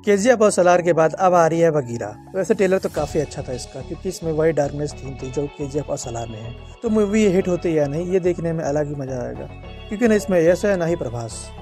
KGF और सलार के बाद अब आ रही है बगीरा। वैसे ट्रेलर तो काफी अच्छा था इसका, क्योंकि इसमें वही डार्कनेस थीम थी जो केजीएफ और सलार में है। तो मूवी हिट होती है या नहीं, ये देखने में अलग ही मजा आएगा, क्योंकि न इसमें यश है ना ही प्रभास।